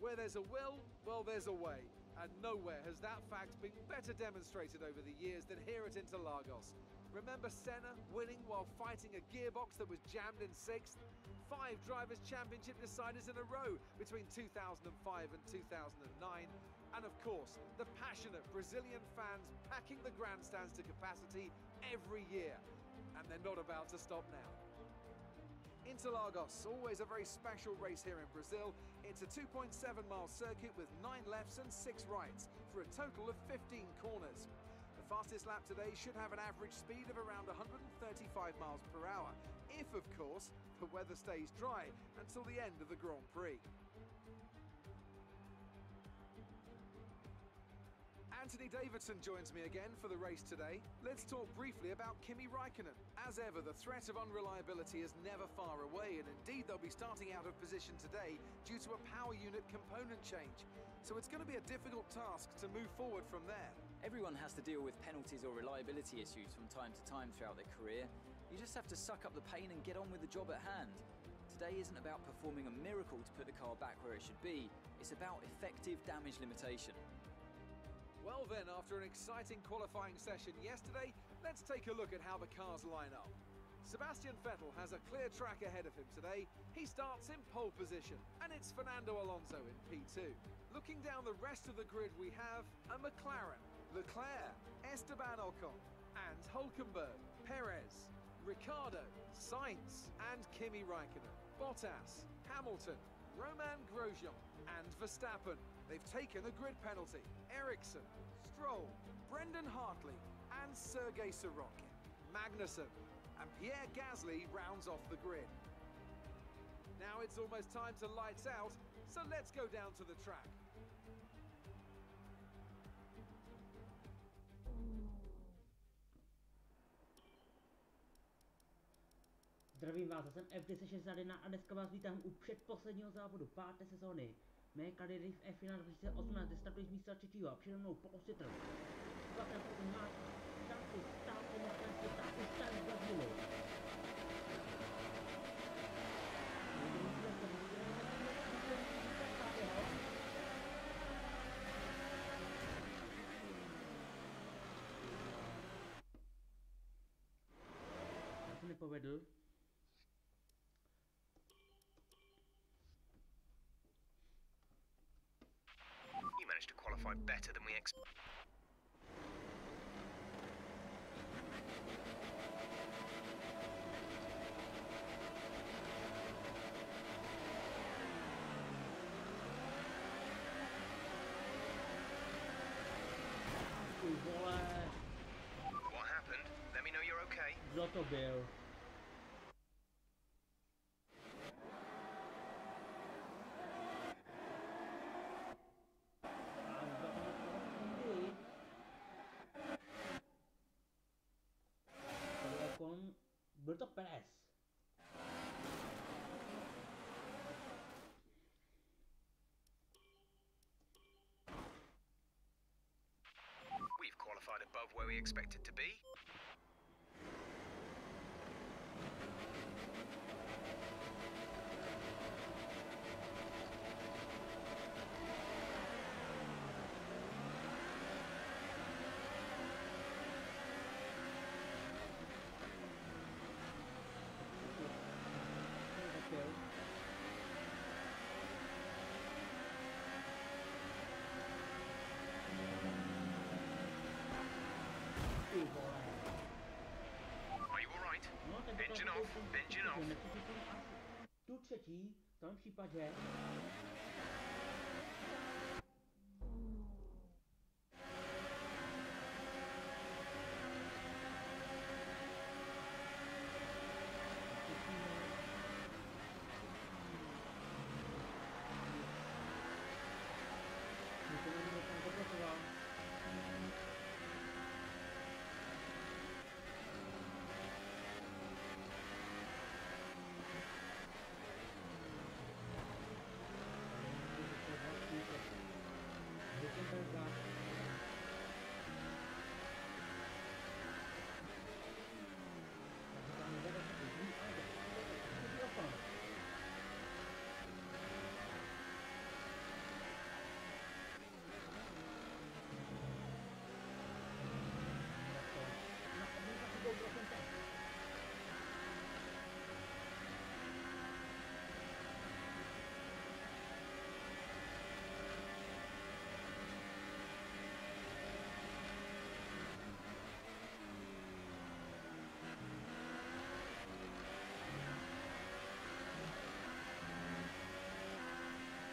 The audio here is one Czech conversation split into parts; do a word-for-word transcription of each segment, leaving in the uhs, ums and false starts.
Where there's a will, well, there's a way. And nowhere has that fact been better demonstrated over the years than here at Interlagos. Remember Senna winning while fighting a gearbox that was jammed in sixth? Five Drivers' Championship deciders in a row between two thousand five and two thousand nine. And of course, the passionate Brazilian fans packing the grandstands to capacity every year. And they're not about to stop now. Interlagos, always a very special race here in Brazil. It's a two point seven mile circuit with nine lefts and six rights for a total of fifteen corners. The fastest lap today should have an average speed of around one hundred thirty-five miles per hour, if of course the weather stays dry until the end of the Grand Prix. Anthony Davidson joins me again for the race today. Let's talk briefly about Kimi Raikkonen. As ever, the threat of unreliability is never far away, and indeed they'll be starting out of position today due to a power unit component change. So it's going to be a difficult task to move forward from there. Everyone has to deal with penalties or reliability issues from time to time throughout their career. You just have to suck up the pain and get on with the job at hand. Today isn't about performing a miracle to put the car back where it should be. It's about effective damage limitation. Well then, after an exciting qualifying session yesterday, let's take a look at how the cars line up. Sebastian Vettel has a clear track ahead of him today. He starts in pole position, and it's Fernando Alonso in P two. Looking down the rest of the grid, we have a McLaren, Leclerc, Esteban Ocon, and Hülkenberg, Perez, Ricciardo, Sainz, and Kimi Raikkonen, Bottas, Hamilton, Romain Grosjean, and Verstappen. They've taken a grid penalty. Ericsson, Stroll, Brendan Hartley, and Sergei Sorokin. Magnussen and Pierre Gasly rounds off the grid. Now it's almost time to lights out, so let's go down to the track. Zdravím vás, jsem F deset šedesát jedna a dneska vás vítám u předposledního závodu páté sezóny mé kariéry v F jedna dva tisíce osmnáct, kde startuji z místa třetího a přede mnou Paul Sitr. Dvakrát potom máš šanci stát pomocenství státu starý Brazilu. Já se nepovedl. You managed to qualify better than we expected. What happened? Let me know you're okay. Kdo to byl? Byl to Perez. We've qualified above where we expected to be. Are you alright? Engine off, engine off. Tu třetí, v tom případě.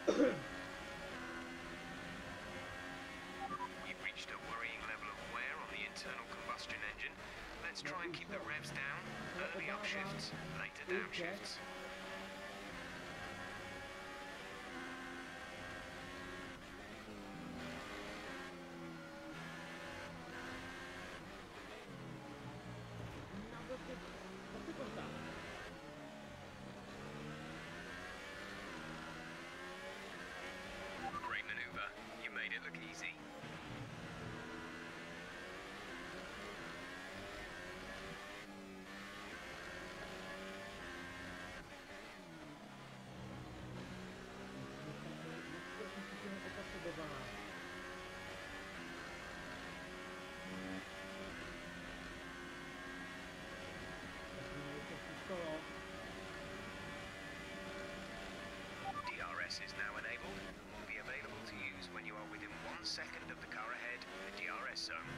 You've reached a worrying level of wear on the internal combustion engine. Let's try and keep the revs down. Early up shifts, later down shifts. Great maneuver. You made it look easy. D R S is now enabled and will be available to use when you are within one second of the car ahead in the D R S zone.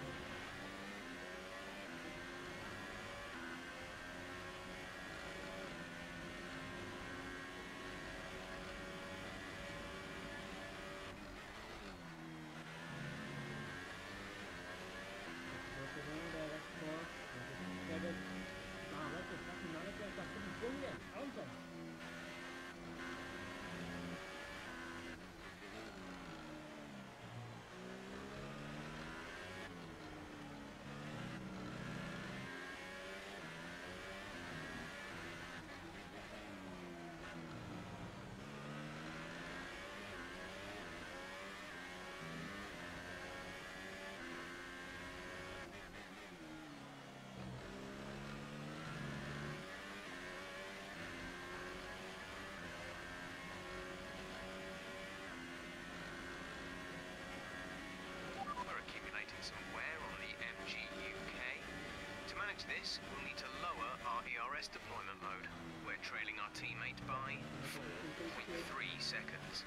We're accumulating some wear on the M G U K. To manage this, we'll need to lower our E R S deployment mode. We're trailing our teammate by four point three seconds.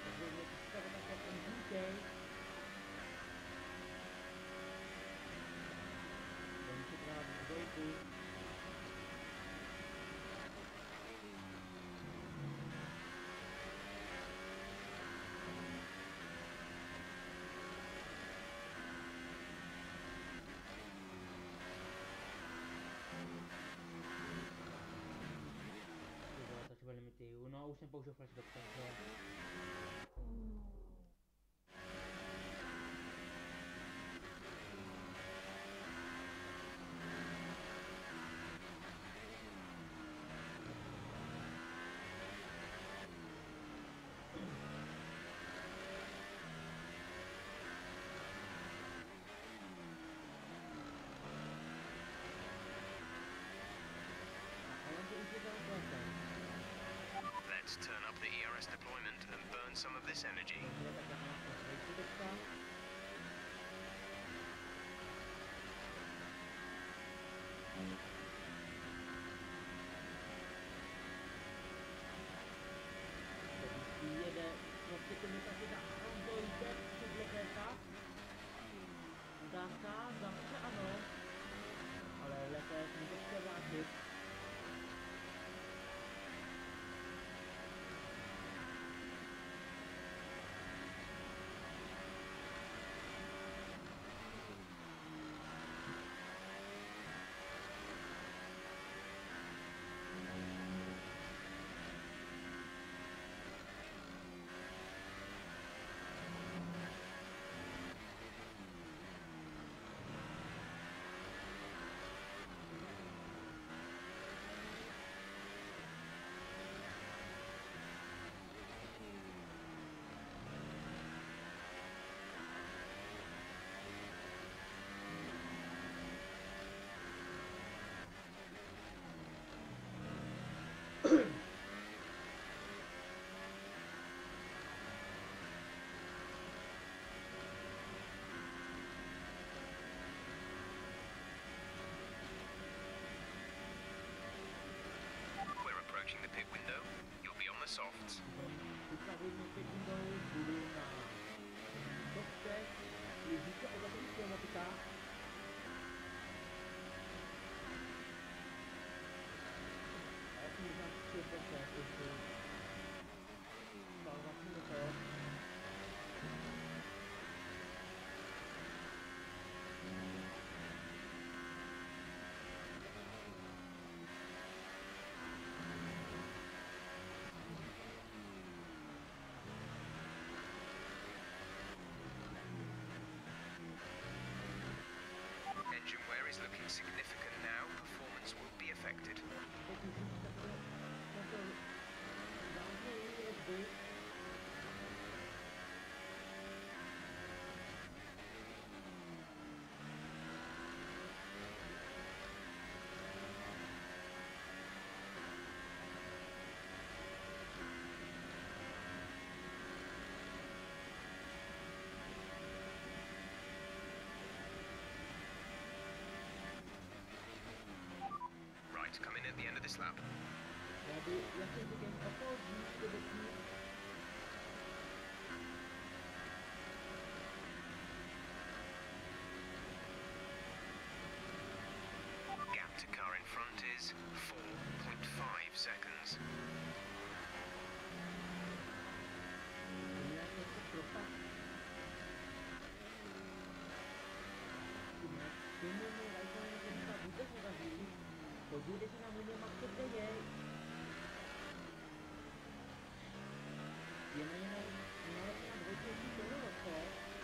No, už jsem použil flashback, takže... Let's turn up the E R S deployment and burn some of this energy. Jede, prostě to mi taky dá, on dojde před letéka. Dávka, zase ano. Ale leték mi to chce vrátit. is looking significant now, performance will be affected. Teď musím takhle, takhle vážně jezdit. Right, come in at the end of this lap. Já by, já si říkám, okolo dní, kde bych Gap to car in front is four point five seconds. nějak něco propat. Tím je můj Raikkonen, že se vůbec nedaří. Podívejte se na můj Max, kde je. Je na něj nalepena dvojtější tohle.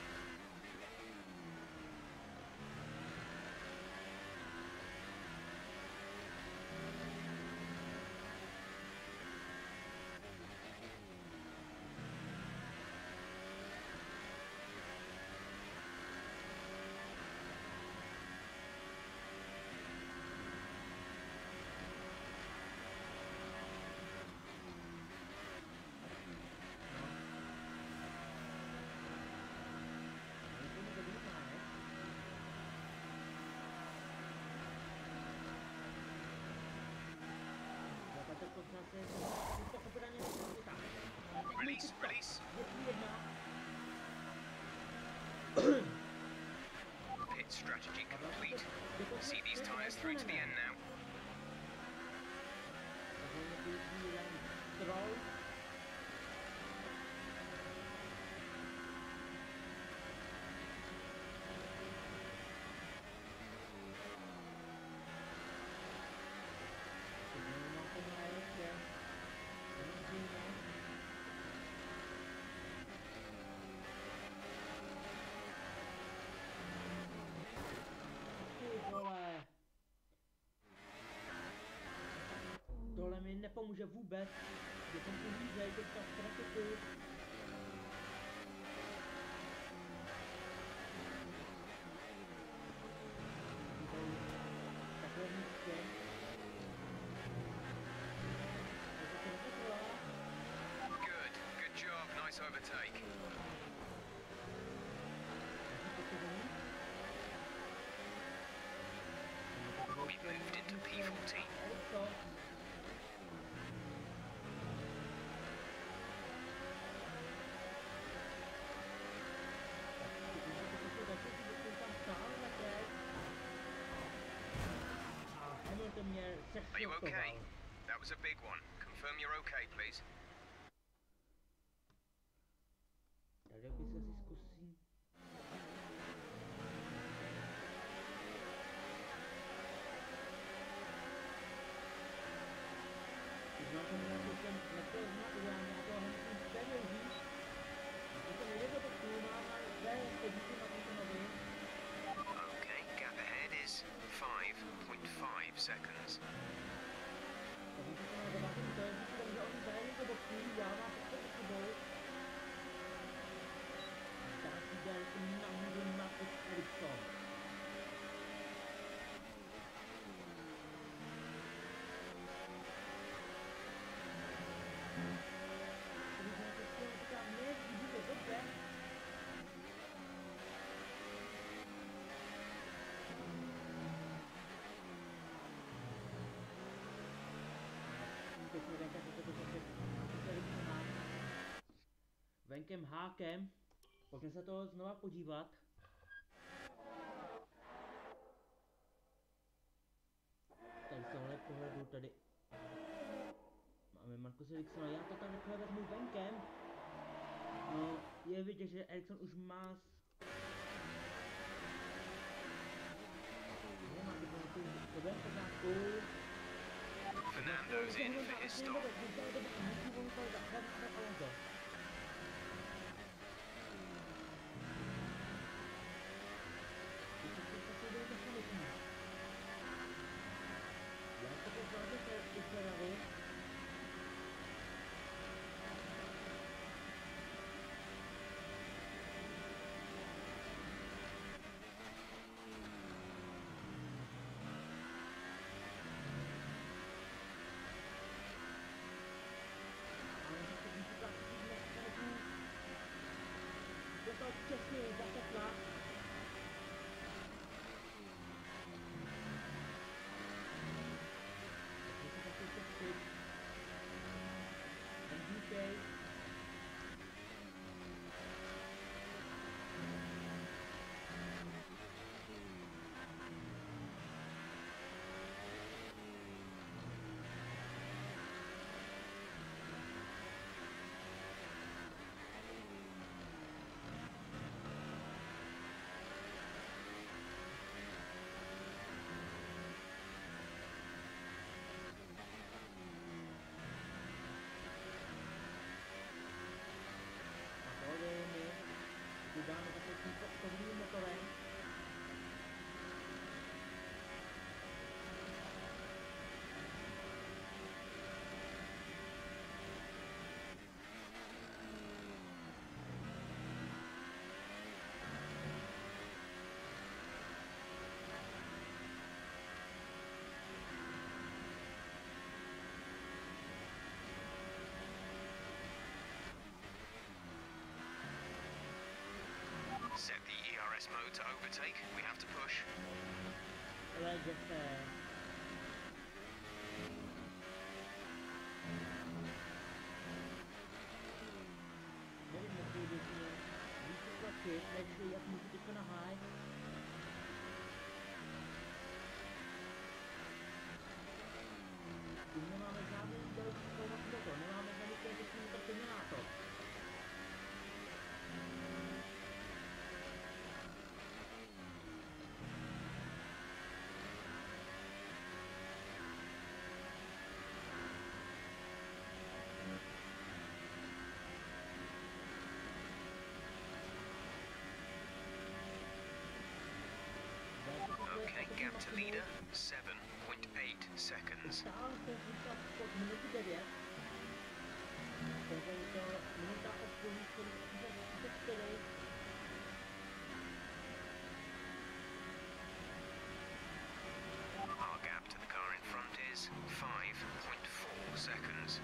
Release, release. Pit strategy complete. See these tyres through to the end now. Tohle mi nepomůže vůbec, že jsem uvízej teďka v trafiku. Takhle místě. Good, good job, nice overtake. We've moved into P fourteen. Are you okay? That was a big one. Confirm you're okay, please. Tady by se si zkusím. Znám to nějaký ten neprozná udělám nějakého hemským stejně víc. Když to nejde to tu mám, ale zde chodíte na tomto nový. Okay, gap ahead is five point five seconds. Takže to má devátou to je, že oni dají to do půl, já mám to před sebou. Tak si dělali to namůžu na pod Ericsson. Venkem hákem, pojďme se to znova podívat. Tady z tohle pohledu tady máme Marcuse Ericssona, já to tam takhle vezmu venkem. No, je vidět, že Ericsson už má nemá to to bude v pořádku. Fernando's in for his stop. to přesně zatekla. M G K. Dáme takový tím pohodlným motorem. Set the E R S mode to overtake. We have to push. Ležete. Nevím, jestli je většině víc tlačit, takže jak můžu teďka na high. Tím nemáme žádný další spalovací motor, nemáme žádný konečný motor simulátor. Okay, gap to leader, seven point eight seconds. Stále jsem říkal pod minutu devět. Takže je to minuta osm, třicet čtyři. Our gap to the car in front is five point four seconds.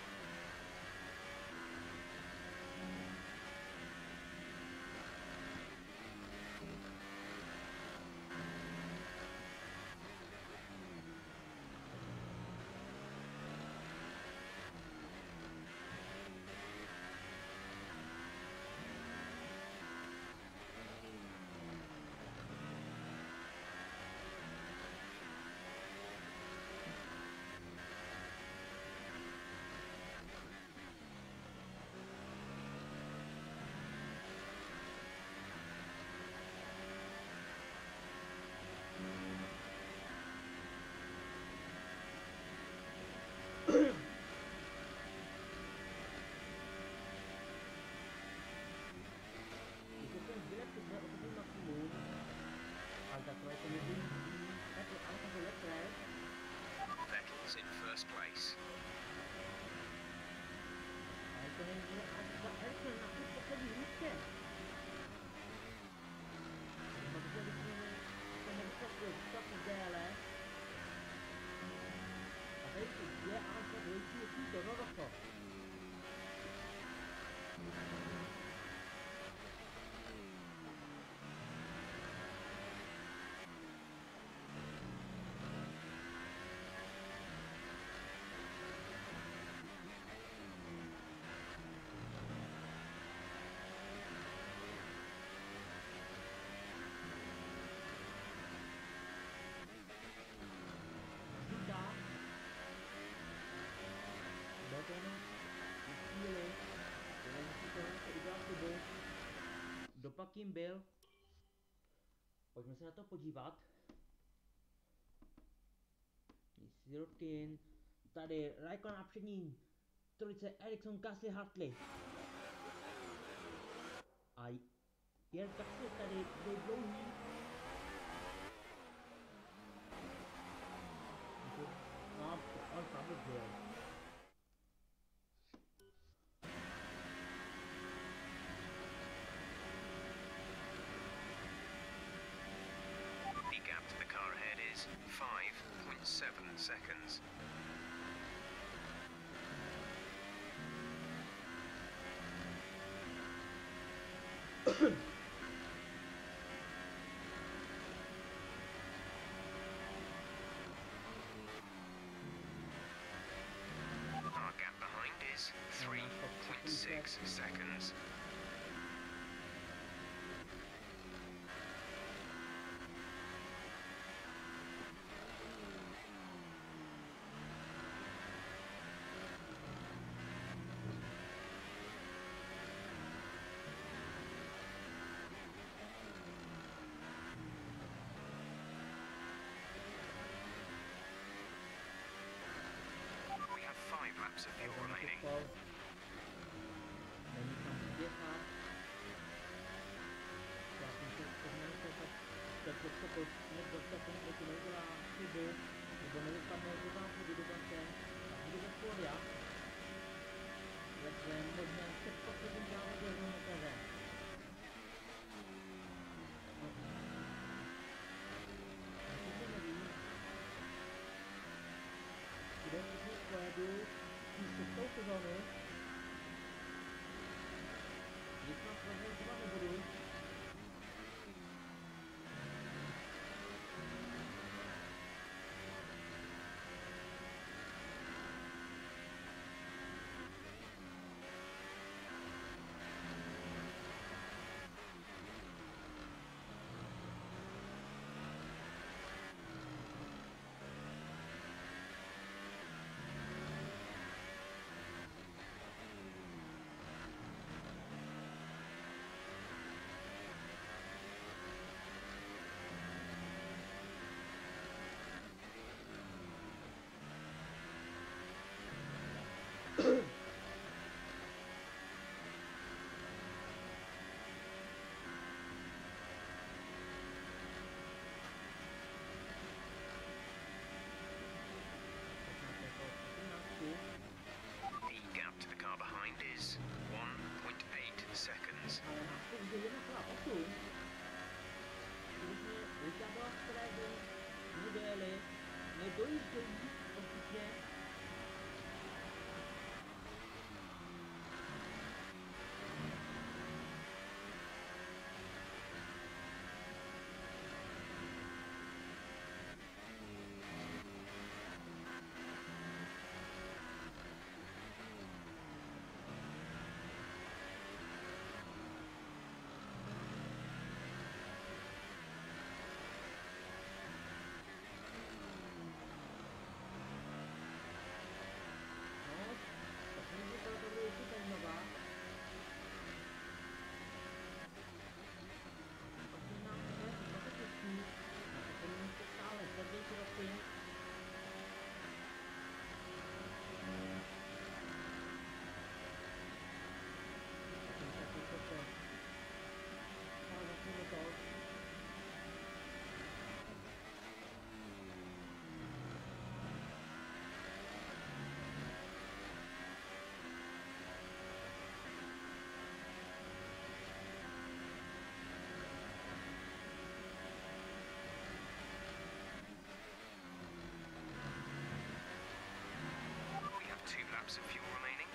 Vettel's in first place. Dopak jim byl. Pojďme se na to podívat. Sirotkin. Tady Raikkonen na přední trojce Ericsson, Gasly, Hartley. A jen tak se tady byl dlouhý. No, on pravdu byl. The gap to the car ahead is five point seven seconds. six seconds. We have five laps of fuel remaining. Není tam spěchat. Já jsem se pohnal se tak, tak to počít, dostatečně taky neudělá chybu, nebo nedopadne do záchodu do gace, tak budu bez pódia. Ve svém možném předposledním závodě v motoře. Určitě nevím, kde všichni pojedu spíš šestou sezónu. Nic nás rozhodovat nebudu. The gap to the car behind is one point eight seconds. Ale nás to už je jedna celá osm. Když mě Ricardo a Strego nedojeli, nedojíždějí postupně. We have two laps of fuel remaining.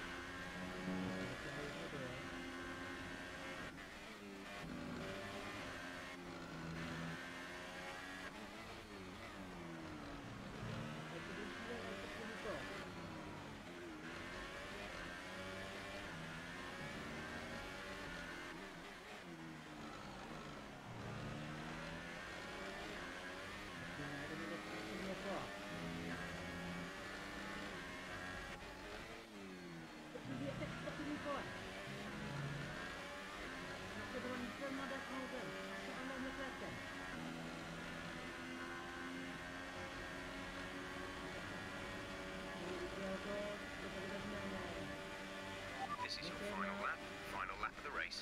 This is your final lap, final lap of the race.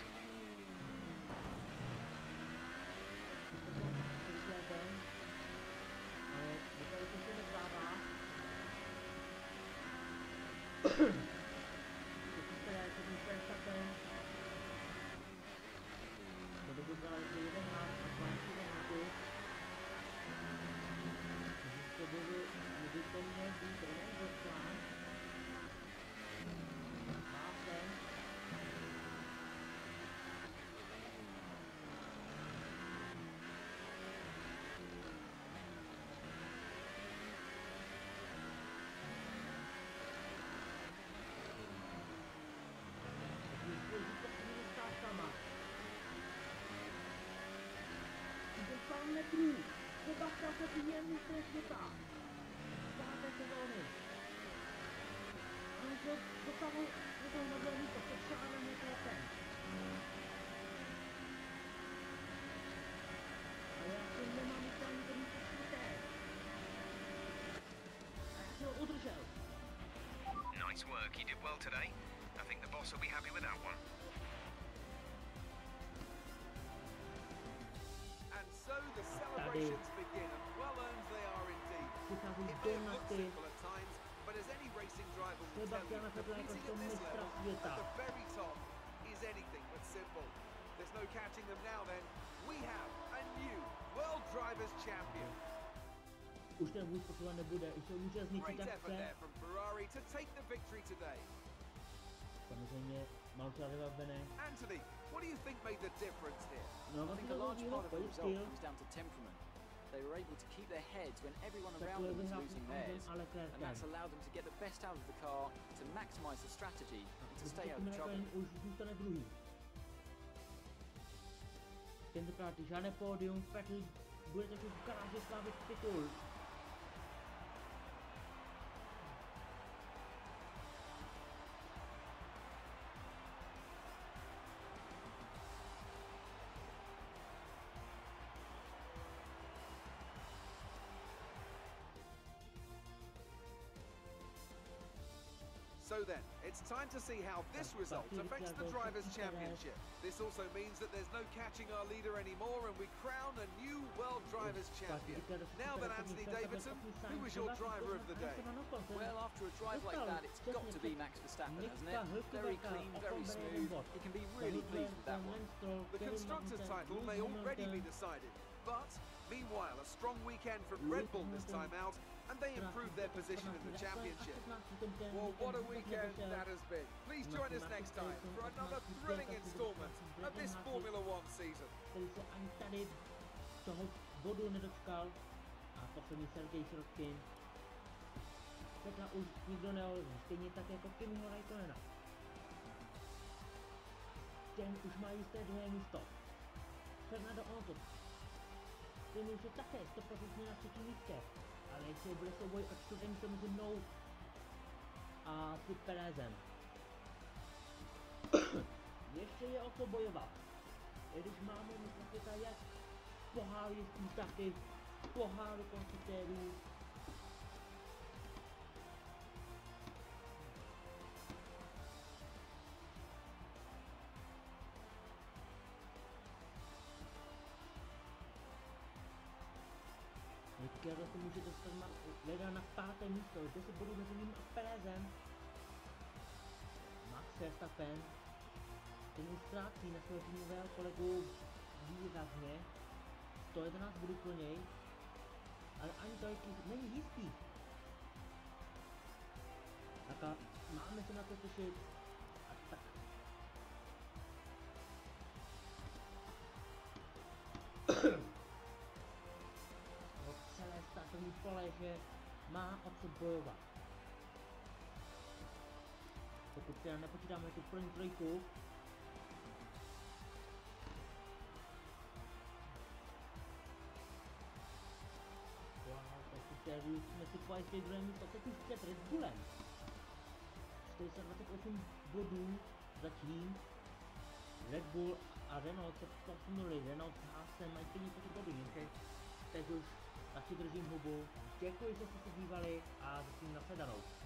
metrů. Sebastian Vettel je mistr světa. Páté sezóny. A že dosáhl do toho nového místa před Charlesem Leclercem. Ale já si nemám myslení to místo čtvrté. A já si ho udržel. Nice work, you did well today. I think the boss will be happy with that one. And so the celebrations begin, and well earned they are indeed. Přichází It do may have na looked ty simple at times, but as any racing driver will tell you, Sebastiana Vettela competing jakožto at this mistra level, světa. at the very top, is anything but simple. There's no catching them now then. We have a new World Drivers' Champion. Už ten vůz posouvat nebude, už se účastníci Great tak effort chce. there from Ferrari to take the victory today. Samozřejmě mal třeba vybavené. Anthony, what do you think made the difference here? No I vlastně think to a byl large výhoda, part of the pojď result styl. comes down to temperament. They were able to keep their heads when everyone Tak around to je them was vyhrál losing s theirs, ale and that's Leclercem. allowed them to get the best out of the car, to maximise the strategy, and to stay out of trouble. Raikkonen už zůstane druhý. Tentokrát žádné pódium, Vettel bude trošku v garáži slávit titul. So then, it's time to see how this result affects the Drivers' Championship. This also means that there's no catching our leader anymore and we crown a new World Drivers' Champion. Now then, Anthony Davidson, who was your driver of the day? Well, after a drive like that, it's got to be Max Verstappen, hasn't it? Very clean, very smooth. He can be really pleased with that one. The Constructors' title may already be decided, but meanwhile, a strong weekend from Red Bull this time out, and they improved their position in the championship. Well, what a weekend that has been. Please join us next time for another thrilling installment of this Formula One season. Který se ani tady toho bodu nedočkal. A poslední Sergej Sirotkin. Vettela už nikdo neovlivní, stejně tak jako Kimiho Raikkonena. Ten už má jisté druhé místo. Fernando Alonso. Ten už je také sto procent na třetím místě. Ale ještě bude souboj o čtvrté místo mezi mnou a s Perezem. Ještě je o co bojovat. I když máme mistra světa jak pohár jezdců, tak i poháru konstruktérů. Ricciardo se může dostat na, hledá na páté místo, deset bodů mezi ním a Perezem. Max Verstappen, ten už ztrácí na svého týmového kolegu výrazně, sto jedenáct bodů pro něj, ale ani to není jistý. Tak a máme se na to těšit a tak. Startovní pole, že má o co bojovat. Pokud teda nepočítáme tu první trojku, wow, takže jsme si pojistili druhé místo, teď už před Red Bullem. čtyři sta dvacet osm bodů zatím. Red Bull a Renault se posunuli, Renault s Haasem mají stejně počet bodů, jenže teď už taky držím hubu. Děkuji, že jste se dívali a zatím nashledanou.